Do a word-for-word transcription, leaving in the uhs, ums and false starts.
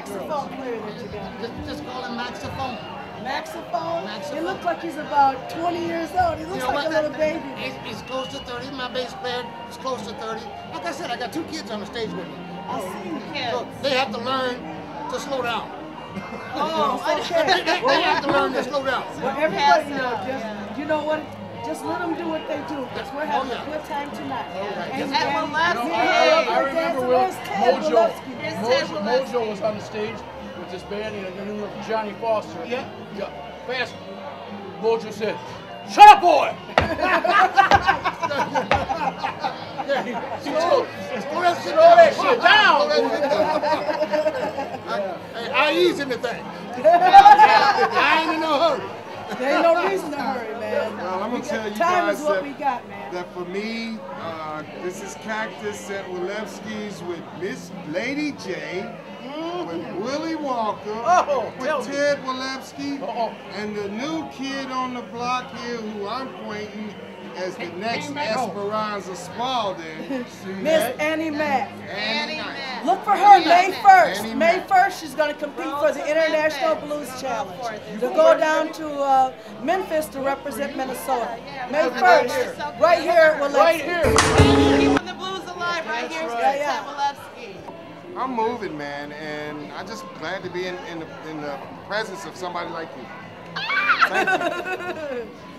saxophone player that you got? Just, just call him Maxophone. Maxophone? Maxophone. He looks like he's about twenty years old. He looks You know like what? a little baby. He's, he's close to thirty. My bass player is close to thirty. Like I said, I got two kids on the stage with me. I see. So they have to learn to slow down. Oh, okay. They have to learn to slow down. Well, everybody, you know, just, you know what? Just let them do what they do, because we're having Oh, yeah. a good time tonight. Okay. And Ted then- Wilewski. Yeah, I, I remember when Where's Ted Mojo, Wilewski? Here's Ted Mojo, Wilewski. Mojo was on the stage with this band, and I knew Johnny Foster. Yeah. Yeah. Fast. Mojo said, "Shut up, boy!" Slow, slow that shit Slow down. that shit down. Slow that shit down. I, hey, I ease in the thing. I ain't in no hurry. There ain't no reason to hurry, man. Well, I'm We gonna got- tell you time guys is what that, we got, man. that for me, uh, this is Cactus at Walewski's with Miss Lady J, with Willie Walker, Oh, tell with me. Ted Walewski, Uh-oh. and the new kid on the block here who I'm pointing as the next Esperanza Spalding. Miss Annie Mac. Annie Mac. Look for her May first. Annie May Mac. first, she's going to compete for the International Blues Challenge. To go down to uh, Memphis to represent Minnesota. May first, right here at Walewski. Right here. Keeping the blues alive right here. right. Ted Yeah, Wilewski. I'm moving, man, and I'm just glad to be in, in, the, in the presence of somebody like you. Thank you.